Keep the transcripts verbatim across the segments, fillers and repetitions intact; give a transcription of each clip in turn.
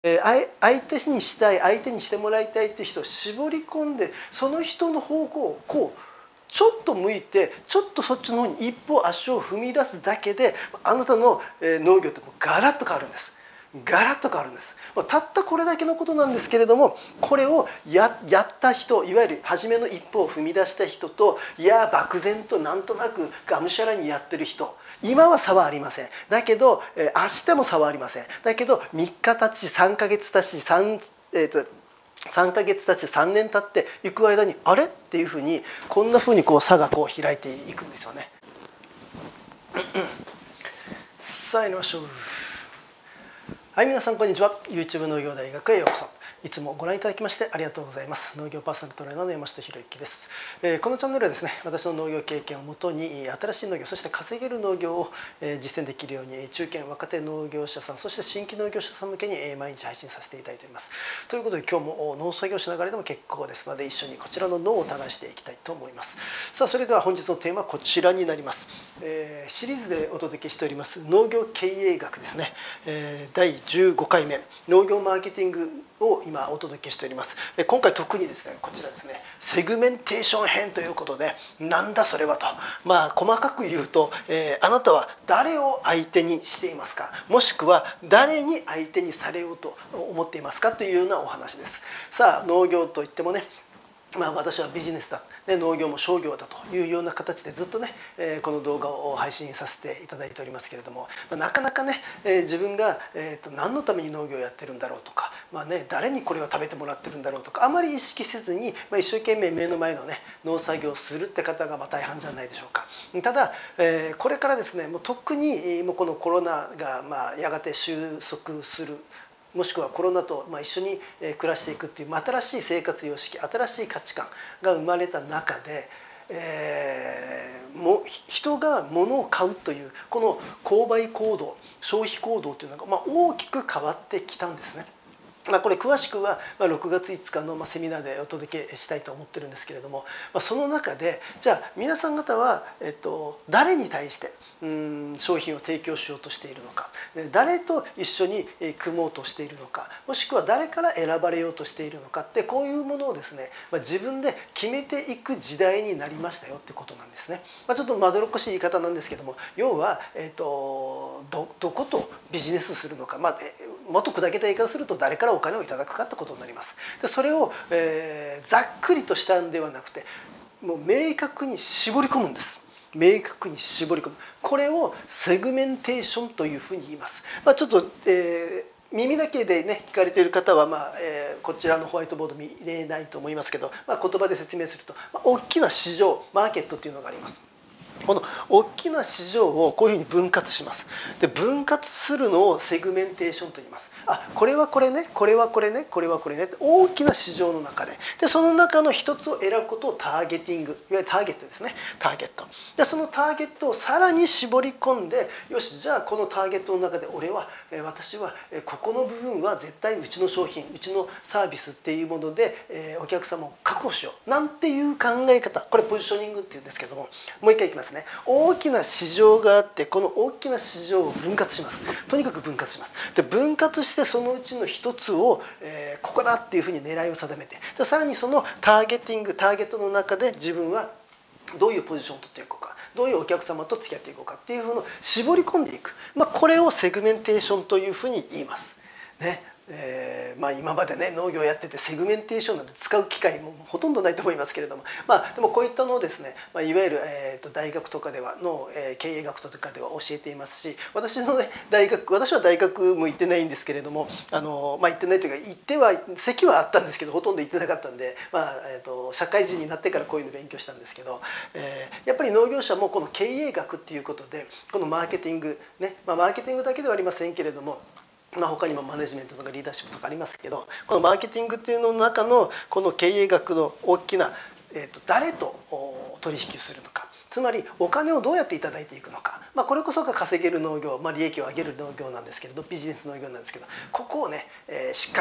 えー、相手にしたい相手にしてもらいたいっていう人を絞り込んで、その人の方向をこうちょっと向いてちょっとそっちの方に一歩足を踏み出すだけで、あなたの農業ってもうガラッと変わるんです。ガラッと変わるんです。たったこれだけのことなんですけれども、これを や, やった人、いわゆる初めの一歩を踏み出した人と、いや漠然となんとなくがむしゃらにやってる人、今は差はありません。だけど、えー、明日も差はありません。だけどみっか経ちさんかげつ経ち 3,、えーとさんかげつ経ちさんねん経っていく間にあれっていうふうに、こんなふうにこう差がこう開いていくんですよね。さあやりましょう。はい、皆さんこんにちは。 YouTube 農業大学へようこそ。いつもご覧いただきましてありがとうございます。農業パーソナルトレーナーの山下博之です。えー、このチャンネルはですね、私の農業経験をもとに新しい農業、そして稼げる農業を実践できるように、中堅若手農業者さん、そして新規農業者さん向けに毎日配信させていただいております。ということで今日も農作業しながらでも結構ですので、一緒にこちらの脳を耕していきたいと思います。さあ、それでは本日のテーマはこちらになります。えー、シリーズでお届けしております農業経営学ですね。えー、だいじゅうごかいめ農業マーケティングを今お届けしております。今回特にですね、こちらですね、セグメンテーション編ということで、なんだそれはと、まあ細かく言うと、えー、あなたは誰を相手にしていますか、もしくは誰に相手にされようと思っていますかというようなお話です。さあ、農業といってもね、まあ、私はビジネスだ、ね、農業も商業だというような形でずっとね、えー、この動画を配信させていただいておりますけれども、まあ、なかなかね、えー、自分が、えー、と何のために農業をやってるんだろうとか、まあね、誰にこれを食べてもらってるんだろうとか、あまり意識せずに、まあ、一生懸命目の前のね農作業をするって方がまあ大半じゃないでしょうか。ただ、えー、これからですね、もう特にもうこのコロナがまあやがて収束する、もしくはコロナと一緒に暮らしていくっていう新しい生活様式、新しい価値観が生まれた中で、えー、も人が物を買うというこの購買行動、消費行動というのがまあ大きく変わってきたんですね。まあ、これ詳しくはろくがついつかのセミナーでお届けしたいと思ってるんですけれども、その中でじゃあ皆さん方は、えっと、誰に対してうん商品を提供しようとしているのか、誰と一緒に組もうとしているのか、もしくは誰から選ばれようとしているのかって、こういうものをですね、自分で決めていく時代になりましたよってことなんですね。まあ、ちょっとまどろっこしい言い方なんですけども、要は、えっと、ど, どことビジネスするのか、まあ、もっと砕けた言い方すると誰からお金をいただくかってことになります。でそれを、えー、ざっくりとしたんではなくて、もう明確に絞り込むんです。明確に絞り込む。これをセグメンテーションというふうに言います。まあ、ちょっと、えー耳だけでね聞かれている方は、まあえー、こちらのホワイトボード見れないと思いますけど、まあ、言葉で説明すると、まあ、大きな市場マーケットというのがあります。この大きな市場をこういうふうに分割します。で分割するのをセグメンテーションと言います。あ、これはこれね、これはこれね、これはこれね、大きな市場の中で、でその中の一つを選ぶことをターゲティング、いわゆるターゲットですね、ターゲット。でそのターゲットをさらに絞り込んで、よし、じゃあこのターゲットの中で俺は、私はここの部分は絶対うちの商品、うちのサービスっていうものでお客様を確保しようなんていう考え方、これポジショニングっていうんですけども、もう一回いきますね。大きな市場があって、この大きな市場を分割します。とにかく分割します。で分割してそのうちの一つを、えー、ここだっていうふうに狙いを定めて、でさらにそのターゲティングターゲットの中で自分はどういうポジションを取っていこうか、どういうお客様と付き合っていこうかっていうふうの絞り込んでいく、まあ、これをセグメンテーションというふうに言いますね。えーまあ、今までね農業やっててセグメンテーションなんて使う機会もほとんどないと思いますけれども、まあ、でもこういったのをですね、まあ、いわゆる、えー、と大学とかではの、えー、経営学とかでは教えていますし、私の、ね、大学私は大学も行ってないんですけれども、あの、まあ、行ってないというか行っては席はあったんですけどほとんど行ってなかったんで、まあえー、と社会人になってからこういうの勉強したんですけど、えー、やっぱり農業者もこの経営学っていうことでこのマーケティングね、まあ、マーケティングだけではありませんけれども、まあ、他にもマネジメントとかリーダーシップとかありますけど、このマーケティングっていうのの中のこの経営学の大きな、えー、と誰と取引するのか、つまりお金をどうやっていただいていくのか、まあ、これこそが稼げる農業、まあ、利益を上げる農業なんですけれど、ビジネス農業なんですけど、ここをね、えー、しっかりと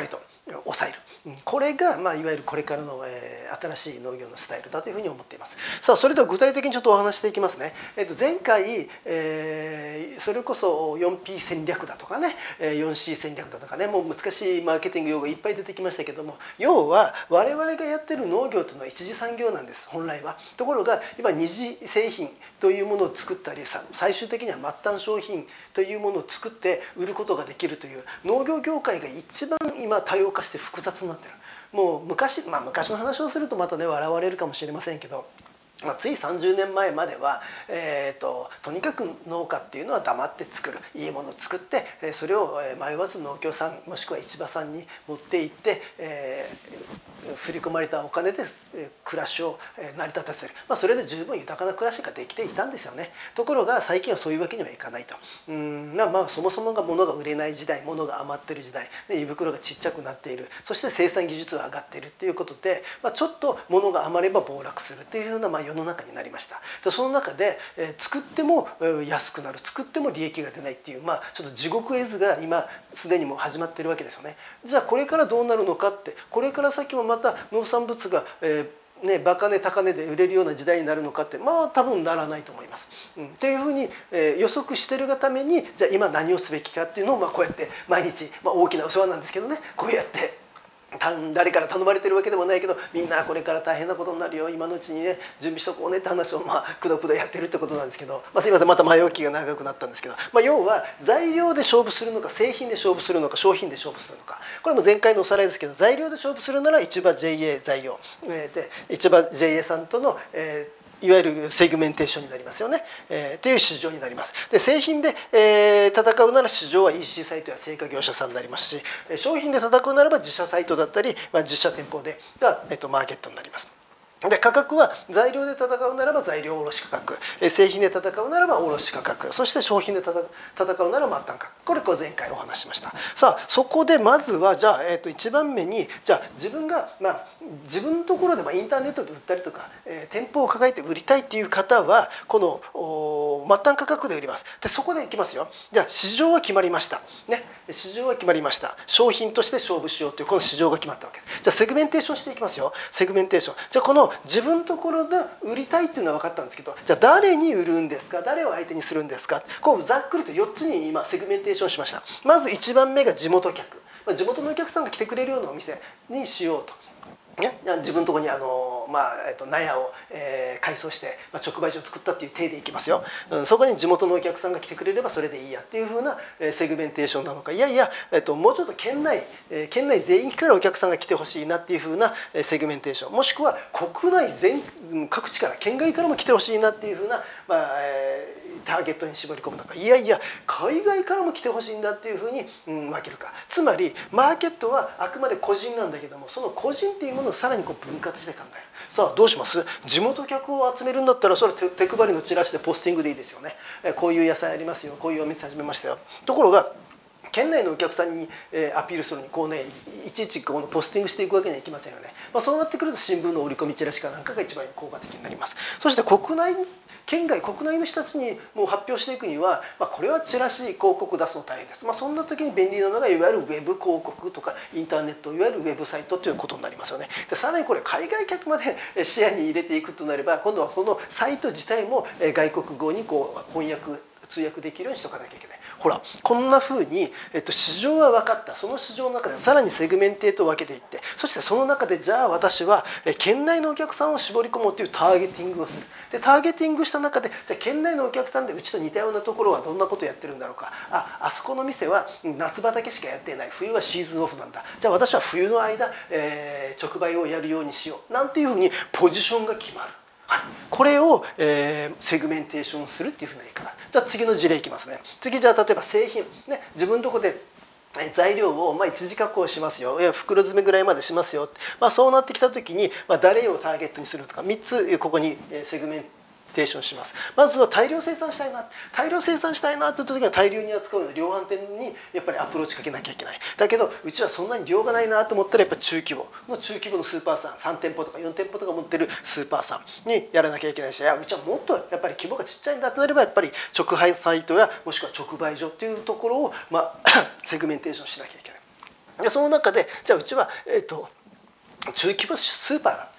抑える、これが、まあ、いわゆるこれからの、えー、新しい農業のスタイルだというふうに思っています。さあそれでは具体的にちょっとお話していきますね。えー、と前回、えー、それこそ フォーピー 戦略だとかね フォーシー 戦略だとかね、もう難しいマーケティング用語いっぱい出てきましたけども、要は我々がやってる農業というのは一次産業なんです、本来は。ところが今二次製品というものを作ったり、最終的には末端商品というものを作って売ることができるという農業業界が一番今多様化して複雑になってる。もう昔、まあ、昔の話をするとまたね笑われるかもしれませんけど、まあ、ついさんじゅうねんまえまでは、えー、ととにかく農家っていうのは黙って作る、いいものを作ってそれを迷わず農協さんもしくは市場さんに持って行って、えー、振り込まれたお金で暮らしを成り立たせる、まあ、それで十分豊かな暮らしができていたんですよね。ところが最近はそういうわけにはいかないと。うん、まあ、そもそもが物が売れない時代、物が余ってる時代で、胃袋がちっちゃくなっている、そして生産技術が上がっているっていうことで、まあ、ちょっと物が余れば暴落するっていうような、まあ、世の中になりました。でその中で、えー、作っても安くなる、作っても利益が出ないっていう、まあ、ちょっと地獄絵図が今すでにもう始まってるわけですよね。じゃあこれからどうなるのかって、これから先もまた農産物が、えーね、バカ値高値で売れるような時代になるのかって、まあ多分ならないと思います。うん、っていうふうに、えー、予測してるがために、じゃあ今何をすべきかっていうのを、まあ、こうやって毎日、まあ、大きなお世話なんですけどね、こうやって誰から頼まれてるわけでもないけど、みんなこれから大変なことになるよ、今のうちにね準備しとこうねって話を、まあくどくどやってるってことなんですけど、まあ、すいませんまた前置きが長くなったんですけど、まあ、要は材料で勝負するのか、製品で勝負するのか、商品で勝負するのか、これも前回のおさらいですけど、材料で勝負するなら市場 ジェイエー 材料、えー、で市場 ジェイエー さんとの、えーいわゆるセグメンテーションになりますよね、えー、という市場になります。で製品で、えー、戦うなら市場は イーシー サイトや成果業者さんになりますし、商品で戦うならば自社サイトだったり、まあ、自社店舗でが、えー、とマーケットになります。で価格は材料で戦うならば材料卸価格、製品で戦うならば卸価格、そして商品で戦うなら末端価格、これこれ前回お話ししました。さあそこでまずはじゃあ、えー、といちばんめに、じゃあ自分が、まあ、自分のところで、まあ、インターネットで売ったりとか、えー、店舗を抱えて売りたいっていう方はこの末端価格で売ります。でそこでいきますよ。じゃあ市場は決まりました、ね、市場は決まりました。商品として勝負しようというこの市場が決まったわけです。じゃあセグメンテーションしていきますよ。セグメンテーション、じゃあこの自分のところで売りたいっていうのは分かったんですけど、じゃあ誰に売るんですか、誰を相手にするんですか、こうざっくりとよっつに今セグメンテーションしました。まずいちばんめが地元客、地元のお客さんが来てくれるようなお店にしようと。ね、自分のところにあの、まあえっと、納屋を、えー、改装して、まあ、直売所を作ったっていう体でいきますよ、うん、そこに地元のお客さんが来てくれればそれでいいやっていうふうな、えー、セグメンテーションなのか、いやいや、えっと、もうちょっと県内、えー、県内全域からお客さんが来てほしいなっていうふうな、えー、セグメンテーション、もしくは国内全各地から県外からも来てほしいなっていうふうな、まあえーターゲットに絞り込むのか、いやいや海外からも来てほしいんだっていうふうに、うん、分けるか。つまりマーケットはあくまで個人なんだけども、その個人っていうものをさらにこう分割して考える。さあどうします？地元客を集めるんだったらそれは手配りのチラシでポスティングでいいですよね。こういう野菜ありますよ、こういうお店始めましたよ。ところが県内のお客さんにアピールするのにこうね、いちいちこのポスティングしていくわけにはいきませんよね。まあ、そうなってくると新聞の折り込みチラシかなんかが一番効果的になります。そして国内県外国内の人たちにもう発表していくには、まあ、これはチラシ広告出すの大変です。まあ、そんな時に便利なのがいわゆるウェブ広告とかインターネット、いわゆるウェブサイトということになりますよね。でさらにこれ海外客まで視野に入れていくとなれば、今度はそのサイト自体も外国語にこう翻訳通訳できるようにしておかなきゃいけない。ほらこんなふうに、えっと、市場は分かった。その市場の中でさらにセグメンテートを分けていって、そしてその中でじゃあ私は県内のお客さんを絞り込もうというターゲティングをする。でターゲティングした中で、じゃあ県内のお客さんでうちと似たようなところはどんなことをやってるんだろうか。ああそこの店は夏場だけしかやっていない、冬はシーズンオフなんだ。じゃあ私は冬の間、えー、直売をやるようにしようなんていうふうにポジションが決まる。はい、これを、えー、セグメンテーションするっていうふうな言い方。じゃあ次の事例いきますね。次じゃあ例えば製品、ね、自分のところで材料をまあ一次加工しますよ、袋詰めぐらいまでしますよ、まあ、そうなってきた時に、まあ、誰をターゲットにするとかみっつここにセグメンテーションします。まずは大量生産したいな、大量生産したいなという時は大量に扱うので量販店にやっぱりアプローチかけなきゃいけない。だけどうちはそんなに量がないなと思ったらやっぱり中規模の中規模のスーパーさんさん店舗とかよん店舗とか持ってるスーパーさんにやらなきゃいけないし、いやうちはもっとやっぱり規模がちっちゃいんだとなればやっぱり直販サイトやもしくは直売所っていうところを、まあ、セグメンテーションしなきゃいけない。 でその中でじゃあうちは、えー、と中規模スーパー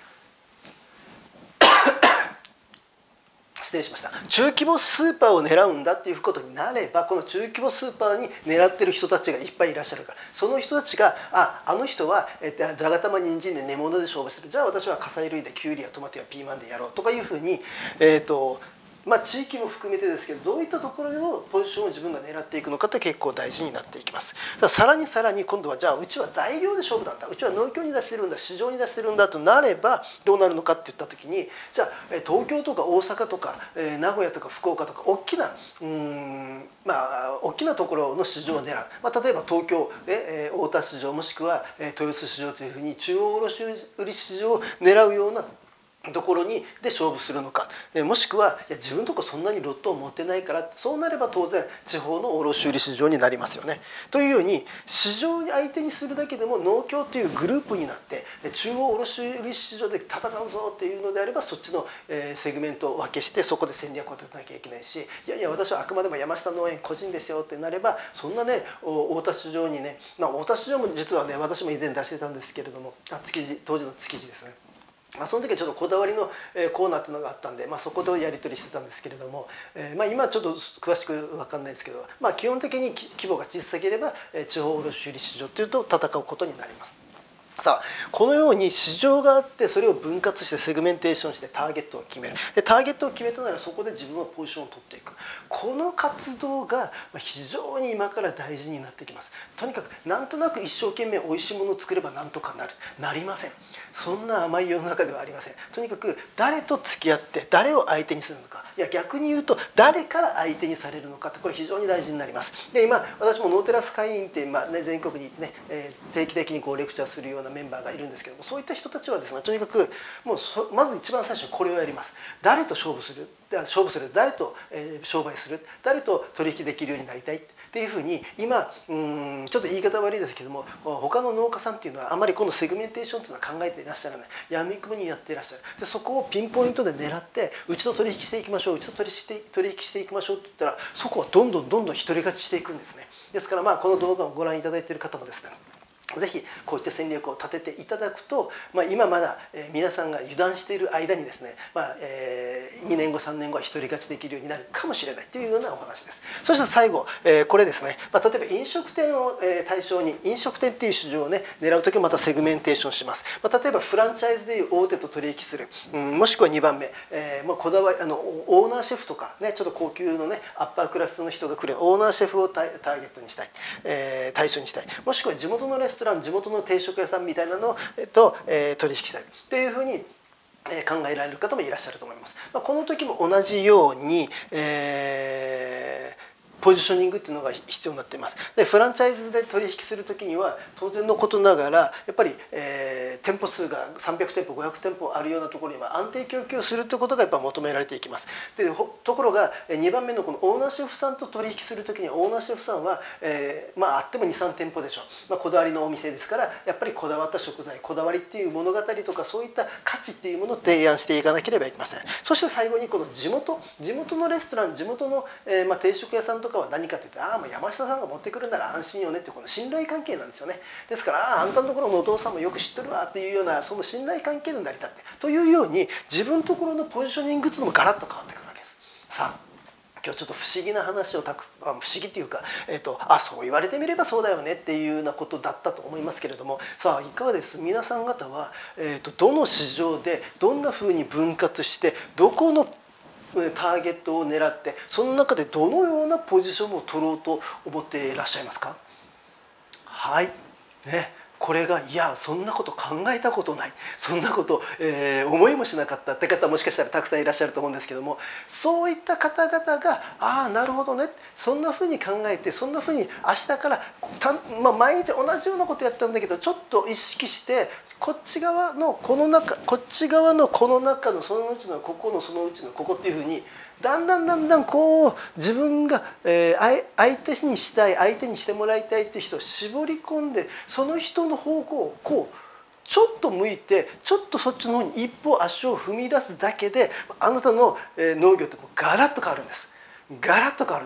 失礼しました中規模スーパーを狙うんだっていうことになれば、この中規模スーパーに狙ってる人たちがいっぱいいらっしゃるから、その人たちがああの人は、えー、じゃがたま人参で根物で勝負する、じゃあ私は野菜類でキュウリやトマトやピーマンでやろうとかいうふうに、えーとまあ、地域も含めてですけど、どういったところでのポジションを自分が狙っていくのかって結構大事になっていきます。だからさらにさらに今度はじゃあうちは材料で勝負なんだ、うちは農協に出してるんだ、市場に出してるんだとなればどうなるのかっていった時に、じゃあ東京とか大阪とか名古屋とか福岡とか大きなうーんまあ大きなところの市場を狙う、まあ、例えば東京で大田市場もしくは豊洲市場というふうに中央卸売市場を狙うようなところにで勝負するのか、もしくはいや自分のとこそんなにロットを持ってないから、そうなれば当然地方の卸売市場になりますよね。というように市場に相手にするだけでも農協というグループになって中央卸売市場で戦うぞっていうのであれば、そっちのセグメントを分けしてそこで戦略を立てなきゃいけないし、いやいや私はあくまでも山下農園個人ですよってなれば、そんなね大田市場にね、まあ、大田市場も実はね私も以前出してたんですけれども、あ築地当時の築地ですね。まあ、その時はちょっとこだわりのコーナーっていうのがあったんで、まあ、そこでやり取りしてたんですけれども、えー、まあ今はちょっと詳しく分かんないですけど、まあ、基本的に規模が小さければ地方卸売市場っていうと戦うことになります。さあこのように市場があって、それを分割してセグメンテーションしてターゲットを決める。でターゲットを決めたならそこで自分はポジションを取っていく。この活動が非常に今から大事になってきます。とにかくなんとなく一生懸命おいしいものを作ればなんとかなる、なりません。そんな甘い世の中ではありません。とにかく誰と付き合って誰を相手にするのか、いや逆に言うと誰から相手にされるのかって、これ非常に大事になります。で今私もノーテラス会員って、まあね、全国にね、えー、定期的にこうレクチャーするようなメンバーがいるんですけども、そういった人たちはですね、とにかくもうそまず一番最初にこれをやります。誰と勝負する勝負する誰と、えー、商売する、誰と取引できるようになりたいっていうふうに、今うんちょっと言い方悪いですけども、他の農家さんっていうのはあまりこのセグメンテーションっていうのは考えていらっしゃらない、闇雲にやっていらっしゃる。でそこをピンポイントで狙って、うちと取引していきましょう、うちと取引して取引していきましょうって言ったら、そこはどんどんどんどん独り勝ちしていくんですね。ですからまあこの動画をご覧いただいている方もですね、ぜひこういった戦略を立てていただくと、まあ、今まだ、えー、皆さんが油断している間にですね、まあえー、にねんごさんねんごは独り勝ちできるようになるかもしれないというようなお話です。そして最後、えー、これですね、まあ、例えば飲食店を、えー、対象に飲食店っていう市場をね狙うときはまたセグメンテーションします。まあ、例えばフランチャイズでいう大手と取引する、うん、もしくはにばんめ、えーまあ、こだわりあのオーナーシェフとかね、ちょっと高級のねアッパークラスの人が来るオーナーシェフをターゲットにしたい、えー、対象にしたい、もしくは地元のレストラン、地元の定食屋さんみたいなのを、えっとえー、取引したいというふうに考えられる方もいらっしゃると思います。まあ、この時も同じように、えーポジショニングっていうのが必要になっています。でフランチャイズで取引する時には当然のことながらやっぱり、えー、店舗数がさんびゃくてんぽごひゃくてんぽあるようなところには安定供給するということがやっぱ求められていきます。でところがにばんめのこのオーナーシェフさんと取引する時にはオーナーシェフさんは、えー、まああってもにさんてんぽでしょう、まあ、こだわりのお店ですからやっぱりこだわった食材、こだわりっていう物語とかそういった価値っていうものを提案していかなければいけません。そして最後にこの地元地元のレストラン、地元の、えーまあ、定食屋さんとかは何かというと、ああもう山下さんが持ってくるなら安心よねっていうこの信頼関係なんですよね。ですからあああんたのところのお父さんもよく知ってるわっていうようなその信頼関係になりたってというように自分のところのポジショニングっていうのもガラッと変わってくるわけです。さあ今日ちょっと不思議な話をたく不思議っていうか、えーと、あそう言われてみればそうだよねっていうようなことだったと思いますけれども、さあいかがです皆さん方は、えーと、どの市場でどんなふうに分割してどこのターゲットを狙ってその中でどのようなポジションを取ろうと思っていらっしゃいますか？はいね、これがいやそんなこと考えたことない、そんなこと、えー、思いもしなかったって方もしかしたらたくさんいらっしゃると思うんですけども、そういった方々がああなるほどね、そんなふうに考えてそんなふうに明日からた、まあ、毎日同じようなことやったんだけどちょっと意識してこっち側のこの中こっち側のこの中のそのうちのここのそのうちのここっていうふうにだんだんだんだんこう自分が、えー、相手にしたい相手にしてもらいたいっていう人を絞り込んでその人の方向をこうちょっと向いてちょっとそっちの方に一歩足を踏み出すだけであなたの農業ってガラッと変わるんです。ガラッと変わるんです。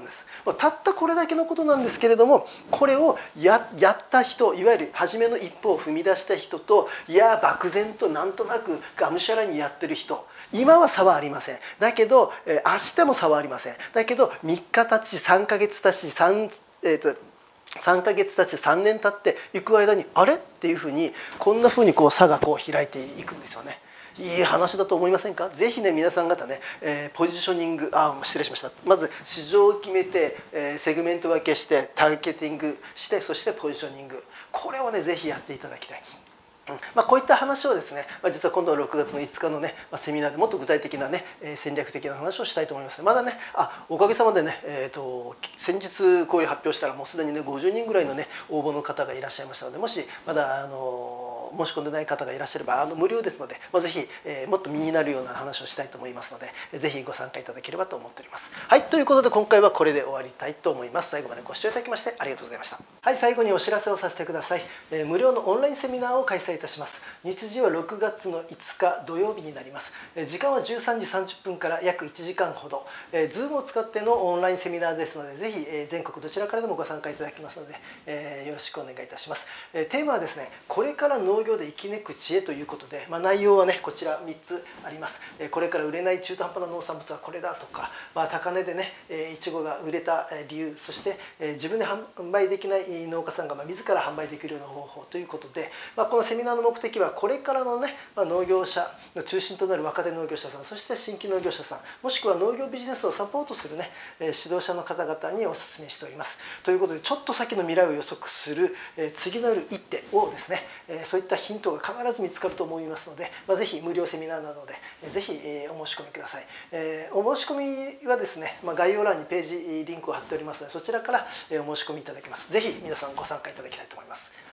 たったこれだけのことなんですけれども、これを や, やった人、いわゆる初めの一歩を踏み出した人と、いや漠然となんとなくがむしゃらにやってる人、今は差はありません。だけど、えー、明日も差はありません。だけどみっか経ちさんかげつ経ち 3,、えーとさんかげつ経ちさんねん経っていく間に、あれっていうふうにこんなふうにこう差がこう開いていくんですよね。いい話だと思いませんか？ぜひね皆さん方ね、えー、ポジショニング、あ失礼しました、まず市場を決めて、えー、セグメント分けしてターゲティングして、そしてポジショニング、これをねぜひやっていただきたい。うんまあ、こういった話をですね、まあ、実は今度はろくがつのいつかのね、まあ、セミナーでもっと具体的なね、えー、戦略的な話をしたいと思います。まだね、あおかげさまでね、えー、と先日こういう発表したらもうすでにねごじゅうにんぐらいのね応募の方がいらっしゃいましたので、もしまだあのー申し込んでない方がいらっしゃればあの無料ですので、まあ、ぜひ、えー、もっと身になるような話をしたいと思いますので、えー、ぜひご参加いただければと思っております。はい、ということで今回はこれで終わりたいと思います。最後までご視聴いただきましてありがとうございました。はい、最後にお知らせをさせてください。えー、無料のオンラインセミナーを開催いたします。日時はろくがつのいつか土曜日になります。えー、時間はじゅうさんじさんじゅっぷんから約いちじかんほど、えー、Zoom を使ってのオンラインセミナーですので、ぜひ、えー、全国どちらからでもご参加いただきますので、えー、よろしくお願いいたします。えー、テーマはですね、これから農業で生き抜く知恵ということで、まあ、内容はねこちらみっつあります。これから売れない中途半端な農産物はこれだとか、まあ、高値でねいちごが売れた理由、そして自分で販売できない農家さんがまあ自ら販売できるような方法ということで、まあ、このセミナーの目的はこれからのね、まあ、農業者の中心となる若手農業者さん、そして新規農業者さん、もしくは農業ビジネスをサポートするね指導者の方々にお勧めしております。ということで、ちょっと先の未来を予測する次なる一手をですね、そういったヒントが必ず見つかると思いますので、まあ、ぜひ無料セミナーなのでぜひお申し込みください。えー、お申し込みはですね、まあ、概要欄にページリンクを貼っておりますので、そちらからお申し込みいただけます。ぜひ皆さんご参加いただきたいと思います。